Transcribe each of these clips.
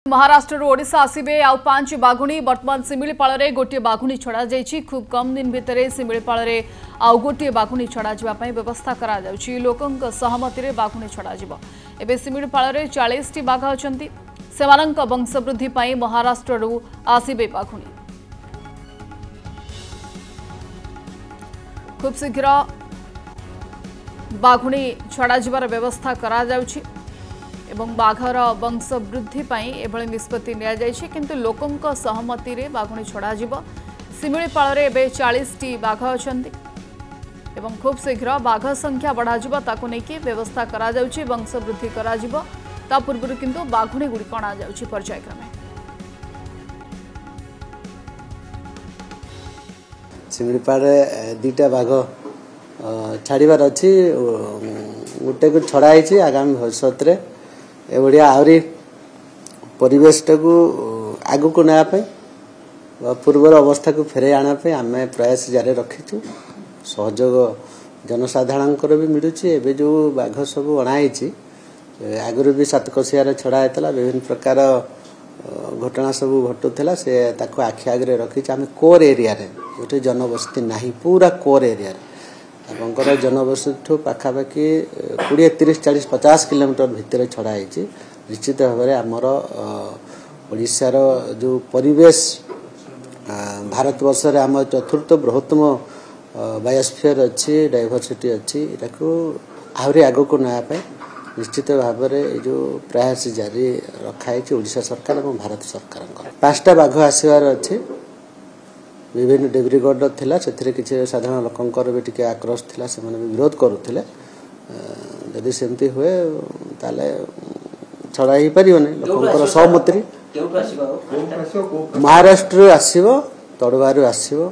महाराष्ट्र ओडिशा आसबे आउ 5 बाघुणी वर्तमान शिमिलीपाल में गोटे बाघुणी छड़ा जाइछि। खूब कम दिन भितर शिमिलीपाल में आउ गोटे बाघुणी छड़ा जावाई व्यवस्था करा जाउछि। लोकंक सहमति रे बाघुणी छड़ा जिवो। एबे शिमिलीपाल में 40 टी बाघ अछंती। सेमानंक वंशवृद्धि पई महाराष्ट्र आसबे बाघुणी। खूब शीघ्र बाघुणी छड़ा जिवार व्यवस्था करा जाउछि एवं बाघर वंश वृद्धि एभली निष्पत्ति निया जाइछि। किंतु लोकंक सहमति रे बाघुणी छड़ा जिवो। शिमिलीपाल रे एबे 40 टी बाघ अछंती एवं खूब शीघ्र बाघ संख्या बढ़ा जिवो ताकु नेकी व्यवस्था करा जाउछि। वंश वृद्धि करा जिवो। ता पूर्व किंतु बाघुणी गुडी कणा जाउछि पर्यायक्रमे। शिमिलीपाल रे दीटा बाघ छाड़ीबार अच्छी गोटे को छड़ा है। आगामी भविष्य में एभलिया आहरी परिवेश को आगु को नापी पूर्वर अवस्था को फेरे आने आम प्रयास जारी रखीचु। सहयोग जनसाधारण भी मिलूँ। एवं जो बाघ सब अणाई आगु भी सातकोशियार छड़ा होता विभिन्न प्रकार घटना सब घटुला से आखि आगे रखी आम कोर एरिया जो जनबसती ना पूरा कोर एरिया आपंकर जनबसती पाखापाखि 20, 30, 40, 50 किलोमीटर भितर छड़ा है। निश्चित भाव में आमर ओडिशार जो परिवेश भारतवर्ष आम चतुर्थ बृहत्तम बायोस्फीयर अच्छी डाइवर्सिटी अच्छी आहरी आग को नापी निश्चित भाव में जो प्रयास जारी रखाई ओडिशा सरकार और भारत सरकार। 5टा बाघ आसबार अच्छे। विभिन्न डिब्रीगढ़ थिला से किसी साधारण लोकंकर भी टिके आक्रोश थिला से भी विरोध करुले। जदि सेमती हुए ताले छड़ा ही पारिबने लोकंकर सहमति। महाराष्ट्र आसीबो तड़वारु आसीबो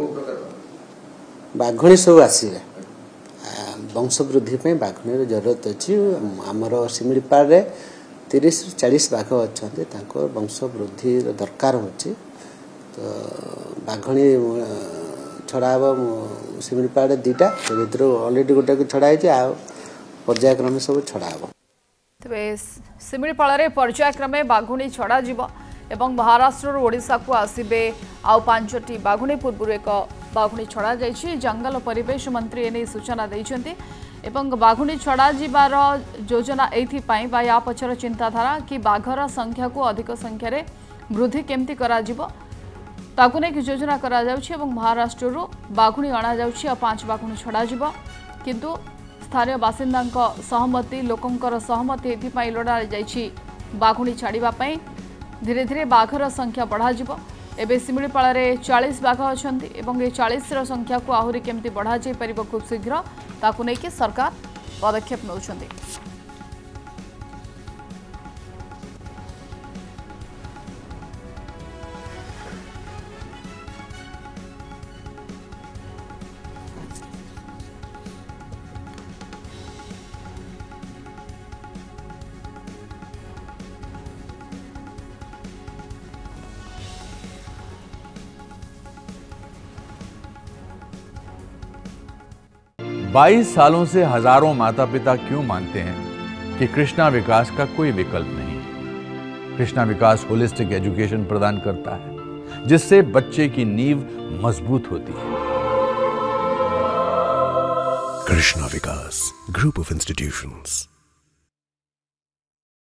बाघुणी सब आसीबे। वंश वृद्धि पे बाघुणी जरूरत अच्छी। आमर शिमिलीपाल रे 30 ରୁ 40 बाघ अच्छे वंश वृद्धि दरकार होची। तो बाघुणी छड़ा हम शिमिलीपाल दीटा भर अलरेडी गोटे को छड़ा है पर्यायक्रमे सब छड़ा हम। तेज शिमिलीपाल में पर्यायक्रमे बाघुणी छड़ा जिवो एवं महाराष्ट्र ओडिशा को आसबे आउ 5टी बाघुणी। पूर्व एक बाघुणी छड़ा जाइछि। जंगल परिवेश मंत्री एने सूचना दैछन्ति एवं बाघुणी छड़ा जिबार योजना एथि बा या पछर चिंताधारा कि बाघर संख्या को अधिक संख्या रे वृद्धि केमती करा जिवो ताकु नेक योजना करा जाउछि एवं महाराष्ट्र बाघुणी अणा जाउछि और 5 बाघुणी छड़ा जिवो। किंतु स्थानीय बासिंदांक सहमति लोकंकर सहमति एथि लोड़ा जाइछि बाघुणी छाड़िबा पई। धीरे धीरे बाघर संख्या बढ़ा जिवो। एबे शिमिलीपाल रे 40 बाघ अछंती एवं ए 40 रो संख्या को आहुरी केमती बढ़ा जाई परिबो खूब शीघ्र ताकु नेकी सरकार पदक्षेप नउछंती। बाईस सालों से हजारों माता पिता क्यों मानते हैं कि कृष्णा विकास का कोई विकल्प नहीं। कृष्णा विकास होलिस्टिक एजुकेशन प्रदान करता है जिससे बच्चे की नींव मजबूत होती है। Krishna Vikas group of institutions.